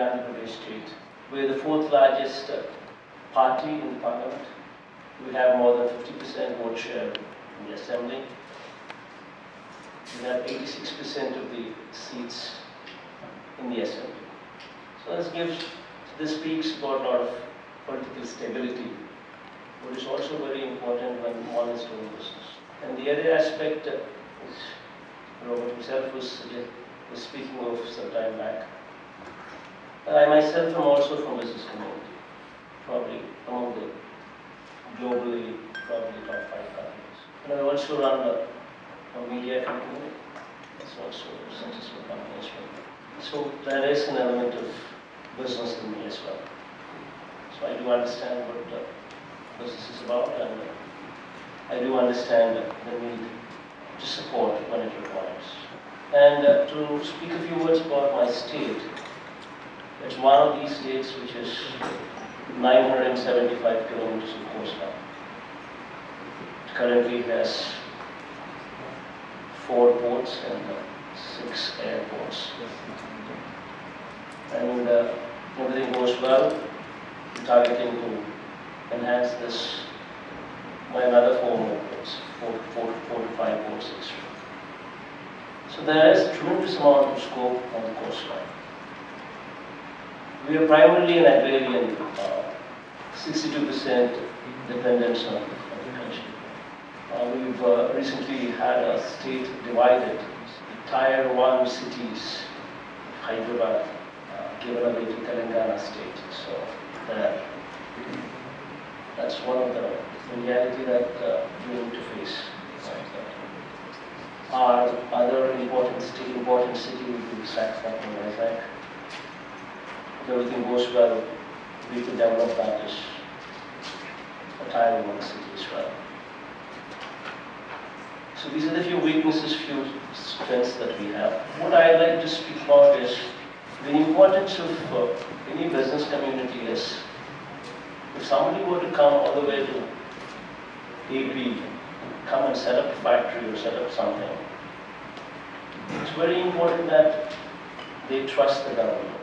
Andhra Pradesh state. We're the fourth largest party in the parliament. We have more than 50% vote share in the assembly. We have 86% of the seats in the assembly. So this speaks about a lot of political stability, but it's also very important when one is doing business. And the other aspect, which Robert himself was speaking of some time back, I myself am also from business community, probably among the globally probably top 5 companies. And I also run a media company. It's also a successful company as well. So there is an element of business in me as well. So I do understand what business is about, and I do understand the need to support when it requires. And to speak a few words about my state, it's one of these states which is 975 kilometers of coastline. It currently has 4 ports and 6 airports. And everything goes well. We're targeting to enhance this by another 4 more ports, 4 to 5 ports extra. So there is a tremendous amount of scope on the coastline. We are primarily an agrarian, 62% dependence on agriculture. We've recently had a state divided. Tier 1 cities, Hyderabad, given away to Telangana state. So that's one of the reality that we need to face. Our other important city will be Visakhapatnam, Vizag. If everything goes well, we could develop that as a Tier 1 city as well. So these are the few weaknesses, few strengths that we have. What I'd like to speak about is the importance of any business community is, if somebody were to come all the way to AP, come and set up a factory or set up something, it's very important that they trust the government.